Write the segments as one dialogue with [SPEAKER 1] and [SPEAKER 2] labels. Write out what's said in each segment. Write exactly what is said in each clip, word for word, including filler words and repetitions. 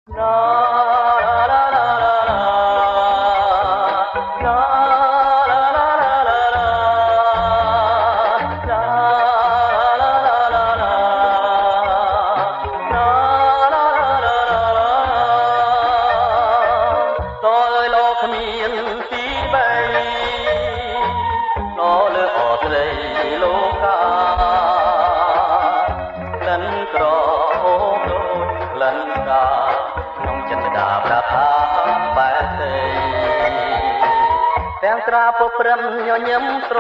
[SPEAKER 1] ទាំងត្រាពព្រឹមញញឹមស្រ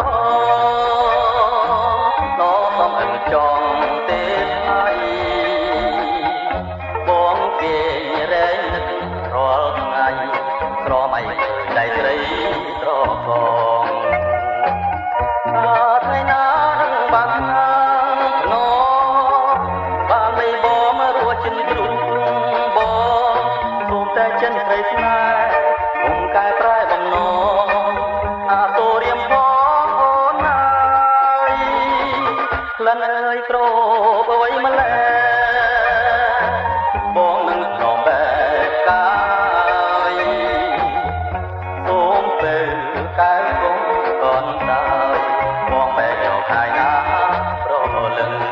[SPEAKER 1] ដល់សំអឹងចង់ទេស្អីបងគេរែងនឹករាល់ថ្ងៃស្រមៃដៃស្រីត្រកងថាថ្ងៃណានឹងបានណោបានមិនបងមករស់ចិនទ្រូងបងសូមតែចិនស្រីស្នេហ៍គុំកែប្រែបំណងអាសូរៀមផងអូនណាយក្លិនអើយក្រអូបអ្វីម្ល៉េះបងនឹងក្រំបែកកាយសូមពេលកែគុំកនដាយបងបែកយកខាយណាប្រលឹង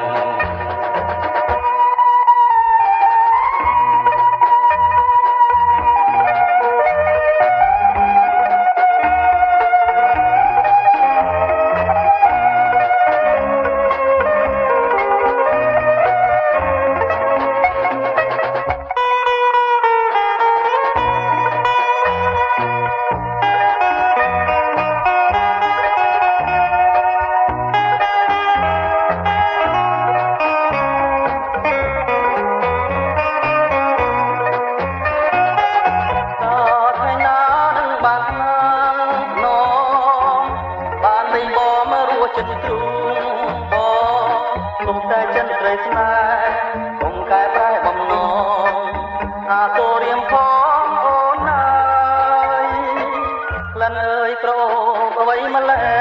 [SPEAKER 1] ចិនទ្រូងបងសូមតែចិនស្រីស្នេហ៍កុំកែប្រែបំណងថាសូរៀមផងអូនណាយក្លិនអើយក្រអូបអ្វីម្ល៉េះ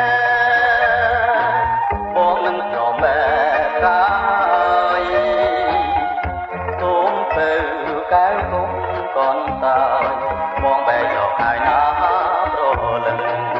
[SPEAKER 1] បងនឹងក្រំបែកកាយសូមពេលកែគុំកនតាយបងបែកយកខាយណាប្រលឹង